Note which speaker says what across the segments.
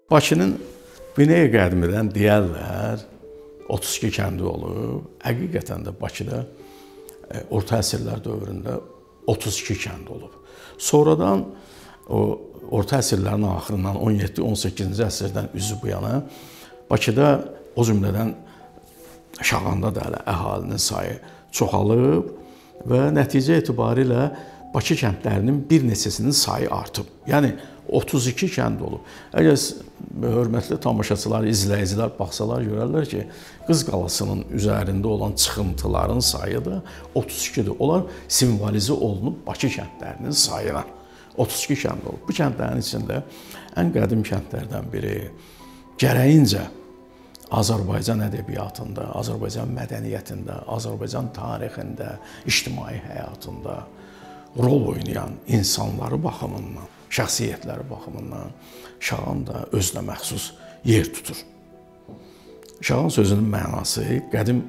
Speaker 1: Bakının Binəyə qədimidən deyərlər, 32 kəndi olub. Həqiqətən də Bakıda orta əsrlər dövründə 32 kənd olub. Sonradan o orta əsrlərin axırından 17-18-ci əsrdən üzü bu yana Bakıda o cümlədən Şağanda da hələ əhalinin sayı çoxalıb və nəticə etibarilə Bakı kəndlərinin bir neçəsinin sayı artıb. Yəni 32 kənd olub. Əgər hörmətli tamaşaçılar, izləyicilər baxsalar görərlər ki, Qız Qalasının üzərində olan çıxıntıların sayı da 32-dir. Onlar simvolizə olunub Bakı kəndlərinin sayına. 32 kənd olub. Bu kəndlərin içində ən qədim kəndlərdən biri gərəyincə Azərbaycan ədəbiyyatında, Azərbaycan mədəniyyətində, Azərbaycan tarixində, ictimai həyatında rol oynayan insanları baxımından, şəxsiyyətləri baxımından Şağan da özünə məxsus yer tutur. Şağan sözünün mənası qədim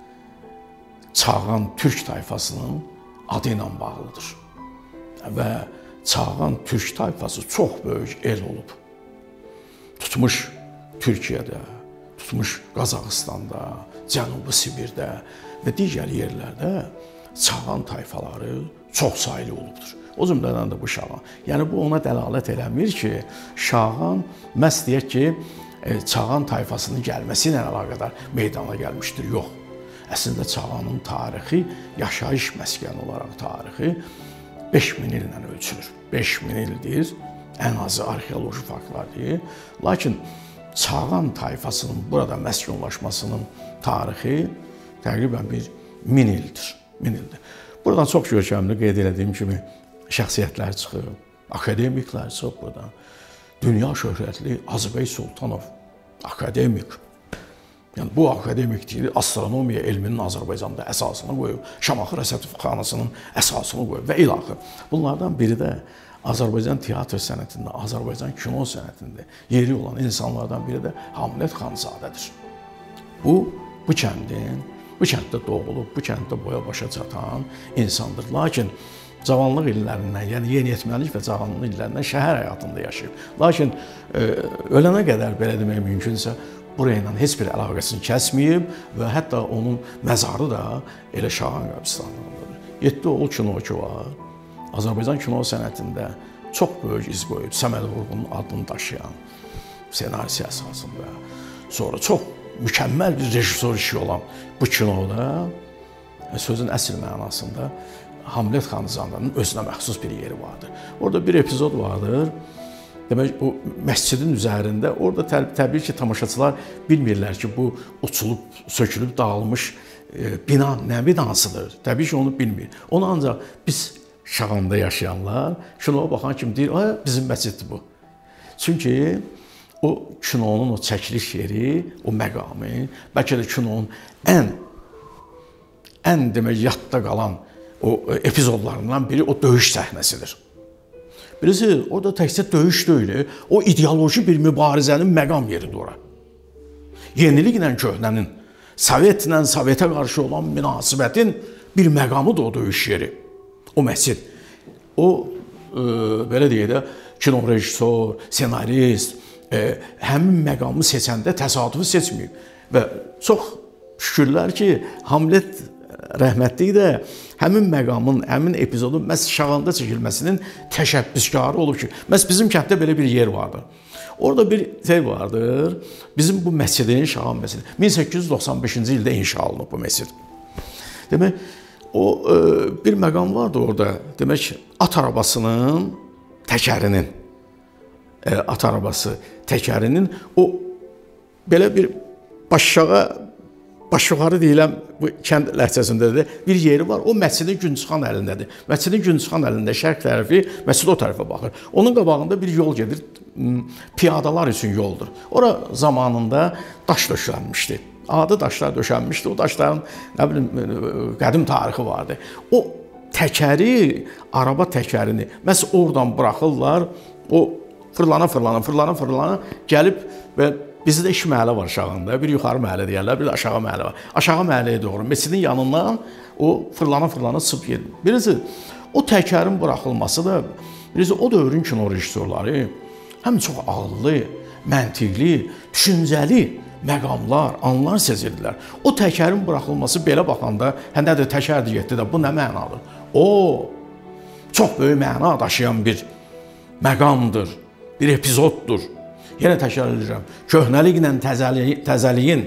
Speaker 1: Çağan Türk tayfasının adı ilə bağlıdır. Və Çağan Türk tayfası çox böyük el olub. Tutmuş Türkiyədə, tutmuş Qazaxıstanda, Cənubi Sibirdə və digər yerlərdə Çağan tayfaları çox saylı olubdur. O cümlədən də bu Şağan. Yəni bu ona dəlalət eləmir ki, Şağan məhz deyək ki, Çağan tayfasının gəlməsi ilə əlaqədar meydana gəlmişdir. Yox. Əslində Çağanın tarixi, yaşayış məskəni olaraq tarixi 5000 illə ölçülür. 5000 ildir, ən azı arxeoloji faktlar deyil. Lakin Çağan tayfasının burada məskunlaşmasının tarixi təqribən 1000 ildir. 1000 ildir. Buradan çox görkəmli qeyd etdiyim kimi şəxsiyyətlər çıxıb, akademiklər çıxıb buradan. Dünya şöhrətli Azərbay Sultanov, akademik. Yəni bu akademik deyil, astronomiya elminin Azərbaycanda əsasını qoyub, Şamaxı Rəsədxanasının əsasını qoyub və ilaxır. Bunlardan biri də Azərbaycan teatr sənətində, Azərbaycan kino sənətində yeri olan insanlardan biri də Hamlet Xanzadədir. Bu kənddə doğulub, bu kənddə boya-başa çatan insandır. Lakin cavanlıq illərindən, yəni yeniyetməlik və cavanlıq illərindən şəhər həyatında yaşayıb. Lakin ölənə qədər, belə demək mümkünsə, burayla heç bir əlaqəsini kəsməyib və hətta onun məzarı da elə Şağan qəbristanlığındadır. 7 oğul kinoçu var. Azərbaycan kino sənətində çox böyük iz qoyub. Səməd Vurğunun adını daşıyan senarisi əsasında. Sonra çox mükəmməl bir rejissor işi olan bu kinoda sözün əsl mənasında Hamlet Xanzadənin özünə məxsus bir yeri vardır. Orada bir epizod vardır. Demək, o məscidin üzərində, orada təbii ki, tamaşaçılar bilmirlər ki, bu uçulub, sökülüb, dağılmış bina nə binasıdır. Təbii ki, onu bilmir. Onu ancaq biz Şağanda yaşayanlar kinoya baxan kimi deyir, bizim məsciddir bu. Çünki o kinonun o çəkiliş yeri, o məqamı, bəlkə də kinonun ən demək, yadda qalan o epizodlarından biri o döyüş səhnəsidir. Birisi, orada təkcə döyüş deyil, o ideoloji bir mübarizənin məqam yeridir ora. Yeniliklə köhnənin, Sovetlə Sovetə qarşı olan münasibətin bir məqamıdır o döyüş yeri, o məscid. O, belə deyək də, kino rejissor, senarist, həmin məqamı seçəndə təsadüfi seçməyib. Və çox şükürlər ki, Hamlet rəhmətlik də həmin məqamın, həmin epizodun məhz Şağanda çəkilməsinin təşəbbüskarı olub ki, məhz bizim kənddə belə bir yer vardır. Orada bir şey vardır, bizim bu məscidin, Şağan məscidi, 1895-ci ildə inşa olunub bu məscid. Demək, o bir məqam vardı orada, demək, at arabasının təkərinin, at arabası təkərinin o belə bir baş yuxarı deyilən bu kənd ləhcəsində də bir yeri var. O məscidin gün çıxan əlindədir. Məscidin gün çıxan əlində şərq tərəfi, məscid o tərəfə baxır. Onun qabağında bir yol gedir, piyadalar üçün yoldur. Ora zamanında daş döşənmişdi. Adi daşlar döşənmişdi. O daşların, nə bilim, qədim tarixi vardı. O təkəri, araba təkərini məhz oradan buraxırlar. O fırlana gəlib və bizdə 2 məhəllə var Şağanda. Bir yuxarı məhəllə deyərlər, bir də aşağı məhəllə var. Aşağı məhəlləyə doğru, məscidin yanından o fırlana çıxıb gedir. Birisi, o təkərin buraxılması da, birisi o dövrün kino rejissorları həm çox ağıllı, məntiqli, düşüncəli məqamlar, anlar sezirdilər. O təkərin buraxılması belə baxanda, hə nədir, təkərdir getdi də, bu nə mənadır? O, çox böyük məna daşıyan bir məqamdır, bir epizoddur. Yenə təkrar edirəm, köhnəliklə təzəliyin,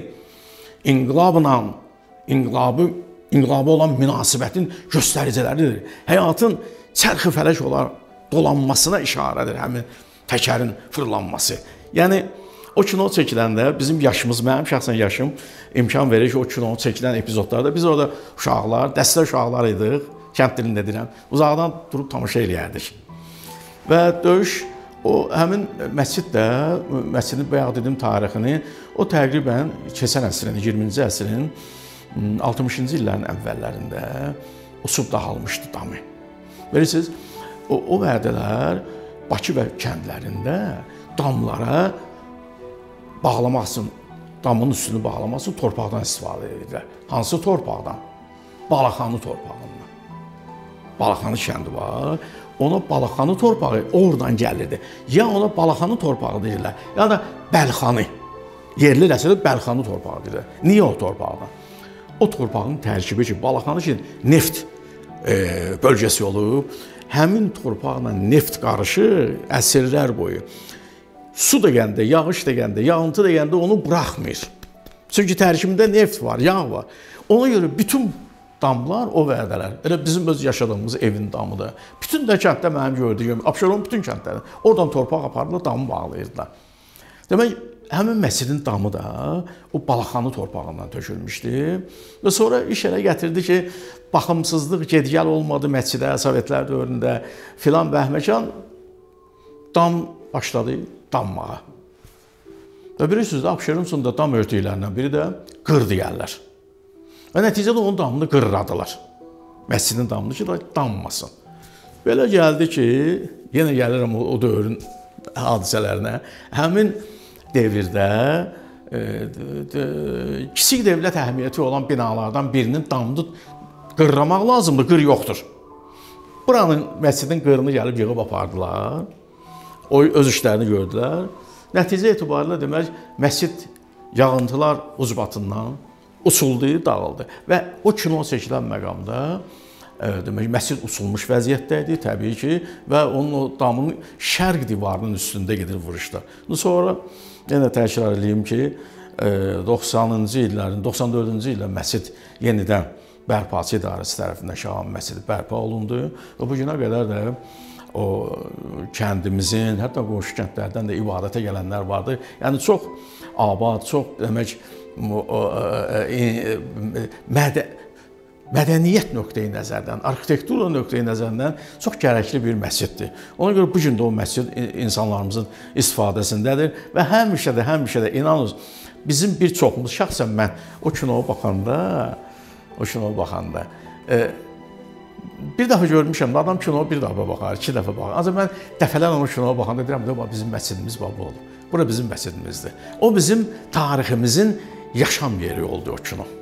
Speaker 1: inqilabı olan münasibətin göstəriciləridir. Həyatın çərxi fələk olaraq dolanmasına işarədir həmin təkərin fırlanması. Yəni, o kino çəkiləndə bizim yaşımız, mənim şəxsən yaşım imkan verir ki, o kino çəkilən epizodlarda biz orada uşaqlar, dəstə uşaqlar idik, kənd dilində deyirəm, uzaqdan durub tamaşa eləyərdik. Və döyüş, o həmin məsciddə, məscidin bayaq dediyim tarixini, o təqribən keçən əsrin, 20-ci əsrin 60-cı illərin əvvəllərində usub dağılmışdı damı. Bilirsiniz, o vədələr Bakı və kəndlərində damlara bağlamaq üçün, damın üstünü bağlamaq üçün torpaqdan istifadə edirlər. Hansı torpaqdan? Balaxanı torpağından. Balaxanı kəndi var. Ona Balaxanı torpağı oradan gəlirdi. Ya ona Balaxanı torpağı deyirlər, ya da Bəlxanı. Yerli rəsədə Bəlxanı torpağı deyirlər. Niyə o torpaqdan? O torpağın tərkibi ki, Balaxanı ki, neft bölgəsi olub, həmin torpaqla neft qarışır əsrlər boyu. Su da gəndə, yağış da gəndə, yağıntı da gəndə onu buraxmır. Çünki tərkibində neft var, yağ var. Ona görə bütün damlar, o vədələr, elə bizim öz yaşadığımız evin damıdır. Bütün də kənddə mənim gördüyüm, Abşeron bütün kəndlərdə, oradan torpaq apardılar, damı bağlayırdılar. Demək, həmin məscidin damı da o Balaxanı torpağından tökülmüşdü və sonra iş elə gətirdi ki, baxımsızlıq, gedgəl olmadı məscidə, Sovetlər dövründə filan bəhməkan dam başladı dammağa. Və bilirsiniz, Abşeronda dam örtüklərindən biri də qır deyərlər. Və nəticədə onun damını qırradılar. Məscidin damını ki, dammasın. Belə gəldi ki, yenə gəlirəm o dövrün hadisələrinə, həmin devirdə kiçik dövlət əhəmiyyəti olan binalardan birinin damını qırramaq lazımdır, qır yoxdur. Buranın məscidin qırını gəlib yığıb apardılar, o öz işlərini gördülər. Nəticə etibarilə demək, məscid yağıntılar ucbatından uçuldu, dağıldı və o kino çəkilən məqamda demək, məscid uçulmuş vəziyyətdə idi təbii ki və onun o damının şərq divarının üstündə gedir vuruşlar. Sonra yenə təkrar edeyim ki, 90-cı illərin, 94-cü ildə məscid yenidən bərpaçı idarəsi tərəfindən Şahan məscidi bərpa olundu və bu günə qədər də o kəndimizin, hətta qonşu kəndlərdən də ibadətə gələnlər vardı. Yəni çox abad, çox demək mədəniyyət nöqteyi nəzərdən, arxitektura nöqteyi nəzərdən çox gərəkli bir məsciddir. Ona görə bu gün də o məscid insanlarımızın istifadəsindədir və həmişə də inanın, bizim bir çoxumuz, şəxsən mən o kinoya baxanda, bir dəfə görmüşəm, adam kinoya bir dəfə baxar, iki dəfə baxar. Ancaq mən dəfələrlə o kinoya baxanda deyirəm, bizim məscidimiz bu olub. Bura bizim məscidimizdir. O bizim tariximizin yaşam yeri oldu o kino.